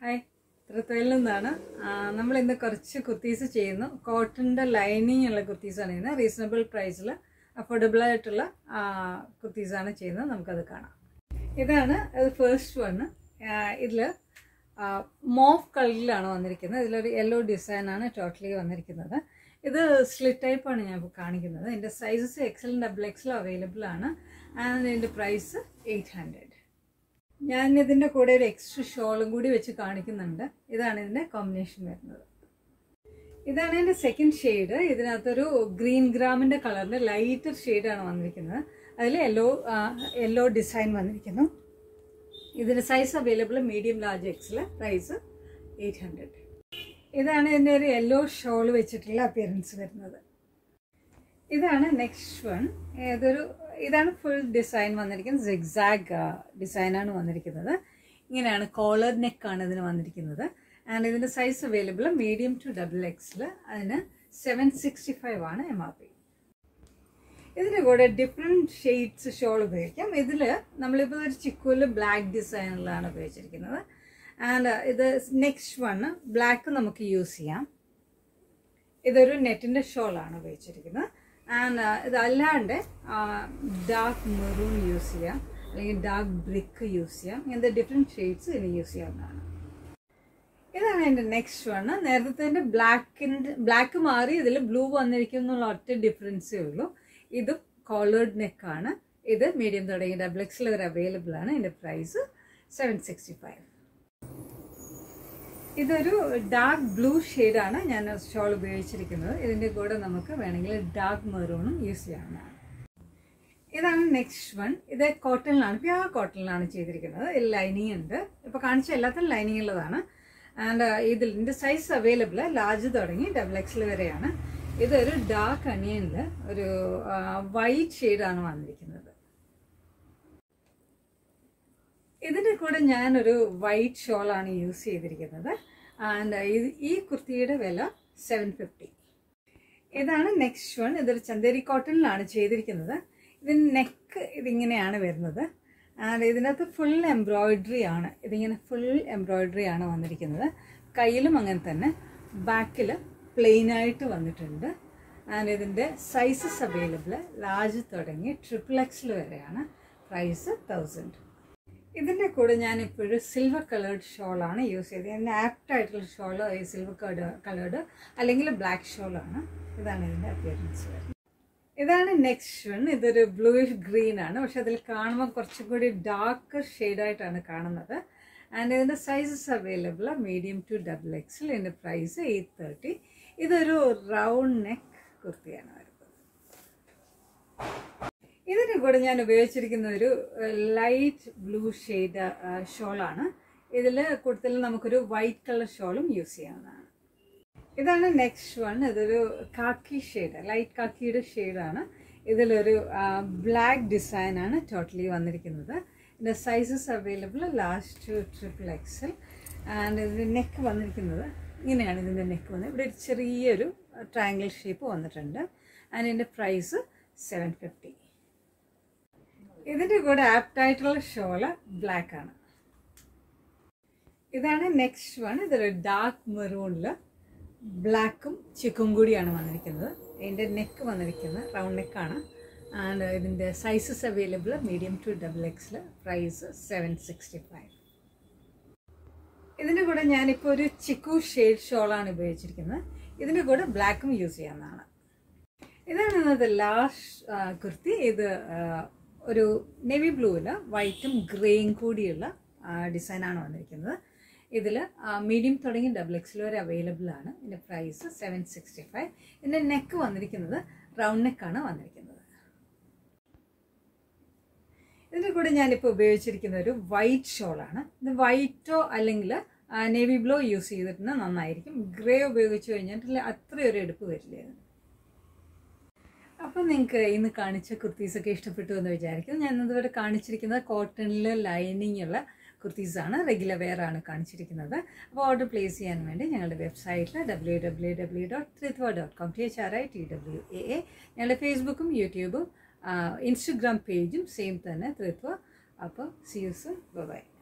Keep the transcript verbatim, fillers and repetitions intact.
Hi, Thritwaa നിന്നാണ്. നമ്മൾ ഇന്ന് കുറച്ച് കുർത്തീസ് ചെയ്യുന്നു. കോട്ടന്റെ ലൈനിങ് ഉള്ള കുർത്തീസ് ആണ് ചെയ്യുന്നത്. റീസണബിൾ പ്രൈസിൽ അഫോർഡബിൾ ആയിട്ടുള്ള കുർത്തീസ് ആണ് ചെയ്യുന്നത്. നമുക്കത് കാണാം. ഇതാണ് ഫസ്റ്റ് വൺ. ഇതിൽ മോഫ് കളറിലാണ് വന്നിരിക്കുന്നത്. ഇതിലൊരു യെല്ലോ ഡിസൈൻ ആണ് ടോട്ടലി വന്നിരിക്കുന്നത്. ഇത് സ്ലിറ്റ് ടൈപ്പ് ആണ് ഞാൻ കാണിക്കുന്നത്. ഇതിൻ്റെ sizes XL double XL available ആണ്. ആൻഡ് ഇതിൻ്റെ പ്രൈസ് എയ്റ്റ് ഹൺഡ്രഡ്. ഞാൻ ഇതിൻ്റെ കൂടെ ഒരു എക്സ്ട്രാ ഷോളും കൂടി വെച്ച് കാണിക്കുന്നുണ്ട്. ഇതാണ് ഇതിൻ്റെ കോമ്പിനേഷൻ വരുന്നത്. ഇതാണ് ഇതിൻ്റെ സെക്കൻഡ് ഷെയ്ഡ്. ഇതിനകത്തൊരു ഗ്രീൻ ഗ്രാമിൻ്റെ കളറിൻ്റെ ലൈറ്റർ ഷെയ്ഡാണ് വന്നിരിക്കുന്നത്. അതിൽ യെല്ലോ യെല്ലോ ഡിസൈൻ വന്നിരിക്കുന്നു. ഇതിൻ്റെ size available medium large XL. Price eight hundred. ഇതാണ് ഇതിൻ്റെ ഒരു യെല്ലോ ഷോൾ വെച്ചിട്ടുള്ള അപ്പിയറൻസ് വരുന്നത്. ഇതാണ് നെക്സ്റ്റ് വൺ. ഏതൊരു ഇതാണ് ഫുൾ ഡിസൈൻ വന്നിരിക്കുന്നത്. സിഗ്സാഗ് ഡിസൈനാണ് വന്നിരിക്കുന്നത്. ഇങ്ങനെയാണ് കോളർ നെക്കാണ് ഇതിന് വന്നിരിക്കുന്നത്. ആൻഡ് ഇതിൻ്റെ size available medium to double XL. അതിന് സെവൻ സിക്സ്റ്റി ഫൈവ് ആണ് എം ആർ പി. ഇതിൻ്റെ കൂടെ ഡിഫറെൻറ്റ് ഷെയ്ഡ്സ് ഷോൾ ഉപയോഗിക്കാം. ഇതിൽ നമ്മളിപ്പോൾ ഒരു ചിക്കുവിൽ ബ്ലാക്ക് ഡിസൈനിലാണ് ഉപയോഗിച്ചിരിക്കുന്നത്. ആൻഡ് ഇത് നെക്സ്റ്റ് വണ് ബ്ലാക്ക് നമുക്ക് യൂസ് ചെയ്യാം. ഇതൊരു നെറ്റിൻ്റെ ഷോളാണ് ഉപയോഗിച്ചിരിക്കുന്നത്. ആൻഡ് ഇതല്ലാണ്ട് ഡാർക്ക് മെറൂൺ യൂസ് ചെയ്യാം, അല്ലെങ്കിൽ ഡാർക്ക് ബ്രിക്ക് യൂസ് ചെയ്യാം. ഇങ്ങനത്തെ ഡിഫറെൻറ്റ് ഷെയ്ഡ്സ് ഇതിന് യൂസ് ചെയ്യാവുന്നതാണ്. ഇതാണ് എൻ്റെ നെക്സ്റ്റ് വണ്. നേരത്തെ ബ്ലാക്കിൻ്റെ ബ്ലാക്ക് മാറി ഇതിൽ ബ്ലൂ വന്നിരിക്കും എന്നുള്ള ഒറ്റ ഡിഫറൻസേ ഉള്ളൂ. ഇതും കോളേർഡ് നെക്കാണ്. ഇത് മീഡിയം തുടങ്ങി ഡബിൾ എക്സിൽ വരെ അവൈലബിൾ ആണ്. ഇതിൻ്റെ പ്രൈസ് സെവൻ സിക്സ്റ്റി ഫൈവ്. ഇതൊരു ഡാർക്ക് ബ്ലൂ ഷെയ്ഡാണ് ഞാൻ ഷോൾ ഉപയോഗിച്ചിരിക്കുന്നത്. ഇതിൻ്റെ കൂടെ നമുക്ക് വേണമെങ്കിൽ ഡാർക്ക് മെറൂണും യൂസ് ചെയ്യാവുന്നതാണ്. ഇതാണ് നെക്സ്റ്റ് വൺ. ഇത് കോട്ടണിലാണ്, പ്യുവർ കോട്ടണിലാണ് ചെയ്തിരിക്കുന്നത്. ഇതിൽ ലൈനിങ് ഉണ്ട്. ഇപ്പോൾ കാണിച്ച എല്ലാത്തിനും ലൈനിങ് ഉള്ളതാണ്. ആൻഡ് ഇതിൽ ഇതിൻ്റെ സൈസ് അവൈലബിൾ ലാർജ് തുടങ്ങി ഡബിൾ എക്സിൽ വരെയാണ്. ഇതൊരു ഡാർക്ക് അണിയനിൽ ഒരു വൈറ്റ് ഷെയ്ഡാണ് വന്നിരിക്കുന്നത്. ഇതിൻ്റെ കൂടെ ഞാനൊരു വൈറ്റ് ഷോളാണ് യൂസ് ചെയ്തിരിക്കുന്നത്. ആൻഡ് ഇത് ഈ കുർത്തിയുടെ വില സെവൻ ഫിഫ്റ്റി. ഇതാണ് നെക്സ്റ്റ് വൺ. ഇതൊരു ചന്ദേരി കോട്ടണിലാണ് ചെയ്തിരിക്കുന്നത്. ഇതിന് നെക്ക് ഇതിങ്ങനെയാണ് വരുന്നത്. ആൻഡ് ഇതിനകത്ത് ഫുൾ എംബ്രോയിഡറി ആണ്. ഇതിങ്ങനെ ഫുൾ എംബ്രോയിഡറി ആണ് വന്നിരിക്കുന്നത്. കയ്യിലും അങ്ങനെ തന്നെ. ബാക്കിൽ പ്ലെയിനായിട്ട് വന്നിട്ടുണ്ട്. ആൻഡ് ഇതിൻ്റെ സൈസസ് അവൈലബിൾ ലാർജ് തുടങ്ങി ട്രിപ്പിൾ എക്സിൽ വരെയാണ്. Price thousand. ഇതിൻ്റെ കൂടെ ഞാനിപ്പോഴും സിൽവർ കളേർഡ് ഷോളാണ് യൂസ് ചെയ്തത്. ഇതിന് ആപ്റ്റായിട്ടുള്ള ഷോള് ഈ സിൽവർ കളേർഡ് കളേർഡ് അല്ലെങ്കിൽ ബ്ലാക്ക് ഷോളാണ്. ഇതാണ് ഇതിൻ്റെ അപ്പിയറൻസ് വരുന്നത്. ഇതാണ് നെക്സ്റ്റ് വൺ. ഇതൊരു ബ്ലൂയിഷ് ഗ്രീൻ ആണ്. പക്ഷെ അതിൽ കാണുമ്പോൾ കുറച്ചും കൂടി ഡാർക്ക് ഷെയ്ഡായിട്ടാണ് കാണുന്നത്. ആൻഡ് ഇതിൻ്റെ sizes available medium to double XL. ഇതിൻ്റെ പ്രൈസ് എയ്റ്റ് തേർട്ടി. ഇതൊരു റൗണ്ട് നെക്ക് കുർത്തിയാണ് വരുന്നത്. ഇതിൻ്റെ കൂടെ ഞാൻ ഉപയോഗിച്ചിരിക്കുന്ന ഒരു ലൈറ്റ് ബ്ലൂ ഷെയ്ഡ് ഷോളാണ്. ഇതിൽ കൂടുതൽ നമുക്കൊരു വൈറ്റ് കളർ ഷോളും യൂസ് ചെയ്യാവുന്നതാണ്. ഇതാണ് നെക്സ്റ്റ് വൺ. ഇതൊരു കാക്കി ഷെയ്ഡ്, ലൈറ്റ് കാക്കിയുടെ ഷെയ്ഡാണ്. ഇതിലൊരു ബ്ലാക്ക് ഡിസൈനാണ് ടോട്ടലി വന്നിരിക്കുന്നത്. ഇതിൻ്റെ sizes available last to triple XL. And ഇതിൻ്റെ നെക്ക് വന്നിരിക്കുന്നത് ഇങ്ങനെയാണ്. ഇതിൻ്റെ നെക്ക് വന്നത് ഇവിടെ ഒരു ചെറിയൊരു ട്രയാങ്കിൾ ഷേപ്പ് വന്നിട്ടുണ്ട്. ആൻഡ് ഇതിൻ്റെ പ്രൈസ് സെവൻ ഫിഫ്റ്റി. ഇതിൻ്റെ കൂടെ ആപ്റ്റായിട്ടുള്ള ഷോള് ബ്ലാക്ക് ആണ്. ഇതാണ് നെക്സ്റ്റ് വൺ. ഇതൊരു ഡാർക്ക് മെറൂണിൽ ബ്ലാക്കും ചിക്കും കൂടിയാണ് വന്നിരിക്കുന്നത്. ഇതിൻ്റെ നെക്ക് വന്നിരിക്കുന്നത് റൗണ്ട് നെക്കാണ്. ആൻഡ് ഇതിൻ്റെ sizes available medium to double XL. Price seven sixty five. ഇതിൻ്റെ കൂടെ ഞാനിപ്പോൾ ഒരു ചിക്കു ഷെയ്ഡ് ഷോളാണ് ഉപയോഗിച്ചിരിക്കുന്നത്. ഇതിൻ്റെ കൂടെ ബ്ലാക്കും യൂസ് ചെയ്യാവുന്നതാണ്. ഇതാണ് ഇന്നത്തെ ലാസ്റ്റ് കുർത്തി. ഇത് ഒരു നേവി ബ്ലൂവിൽ വൈറ്റും ഗ്രേയും കൂടിയുള്ള ഡിസൈനാണ് വന്നിരിക്കുന്നത്. ഇതിൽ മീഡിയം തുടങ്ങി ഡബിൾ എക്സിൽ വരെ അവൈലബിൾ ആണ്. ഇതിൻ്റെ പ്രൈസ് സെവൻ സിക്സ്റ്റി ഫൈവ്. ഇതിൻ്റെ നെക്ക് വന്നിരിക്കുന്നത് റൗണ്ട് നെക്കാണ് വന്നിരിക്കുന്നത്. ഇതിൻ്റെ കൂടെ ഞാനിപ്പോൾ ഉപയോഗിച്ചിരിക്കുന്ന ഒരു വൈറ്റ് ഷോളാണ്. ഇത് വൈറ്റോ അല്ലെങ്കിൽ നേവി ബ്ലൂ യൂസ് ചെയ്തിട്ടുണ്ടെങ്കിൽ നന്നായിരിക്കും. ഗ്രേ ഉപയോഗിച്ച് കഴിഞ്ഞിട്ട് അത്രയൊരു എടുപ്പ് വരില്ല. അപ്പോൾ നിങ്ങൾക്ക് ഇന്ന് കാണിച്ച കുർത്തീസൊക്കെ ഇഷ്ടപ്പെട്ടു എന്ന് വിചാരിക്കും. ഞാൻ ഇന്നിവിടെ കാണിച്ചിരിക്കുന്നത് കോട്ടണിൽ ലൈനിങ് ഉള്ള കുർത്തീസാണ്. റെഗുലർ വെയർ ആണ് കാണിച്ചിരിക്കുന്നത്. അപ്പോൾ ഓർഡർ പ്ലേസ് ചെയ്യാൻ വേണ്ടി ഞങ്ങളുടെ വെബ്സൈറ്റിൽ W W W dot Trithva dot com T H R I T W A A ഞങ്ങളുടെ ഫേസ്ബുക്കും യൂട്യൂബും ഇൻസ്റ്റഗ്രാം പേജും സെയിം തന്നെ ത്രിത്വ. അപ്പോൾ സീ യു സൂൺ. ബൈ.